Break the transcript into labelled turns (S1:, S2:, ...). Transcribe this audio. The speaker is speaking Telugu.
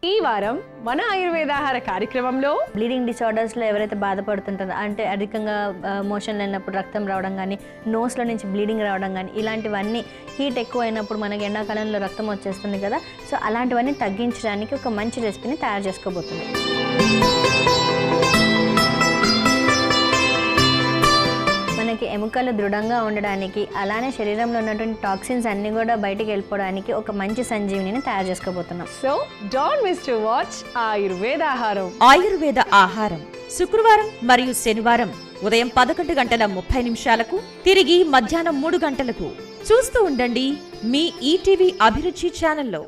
S1: ఈ వారం మన ఆయుర్వేదాహార కార్యక్రమంలో
S2: బ్లీడింగ్ డిసార్డర్స్లో ఎవరైతే బాధపడుతుంటారో అంటే అధికంగా మోషన్ అయినప్పుడు రక్తం రావడం కానీ నోస్లో నుంచి బ్లీడింగ్ రావడం కానీ ఇలాంటివన్నీ హీట్ ఎక్కువ అయినప్పుడు మనకి ఎండాకాలంలో రక్తం వచ్చేస్తుంది కదా, సో అలాంటివన్నీ తగ్గించడానికి ఒక మంచి రెసిపీని తయారు చేసుకోబోతున్నాం. మనకి ఎముకలు దృఢంగా ఉండడానికి అలానే శరీరంలో ఉన్నటువంటి టాక్సిన్స్ అన్ని కూడా బయటికి వెళ్ళిపోవడానికి ఒక మంచి సంజీవిని తయారు చేసుకోబోతున్నాం.
S1: So don't miss to watch ఆయుర్వేదాహారం.
S3: ఆయుర్వేద ఆహారం శుక్రవారం మరియు శనివారం ఉదయం 11:30 తిరిగి మధ్యాహ్నం 3 గంటలకు చూస్తూ ఉండండి మీ ఈటీవీ అభిరుచి ఛానల్లో.